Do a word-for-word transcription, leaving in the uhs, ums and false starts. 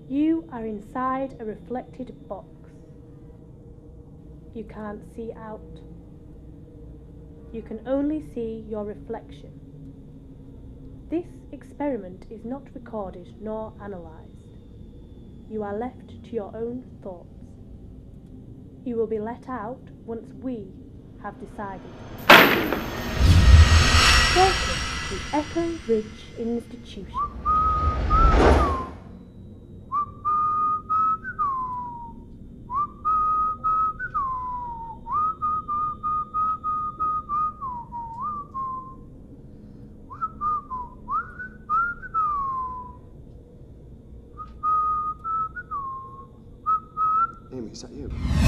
You are inside a reflected box. You can't see out. You can only see your reflection. This experiment is not recorded nor analysed. You are left to your own thoughts. You will be let out once we have decided. Welcome to Echo Ridge Institution. Amy, is that you?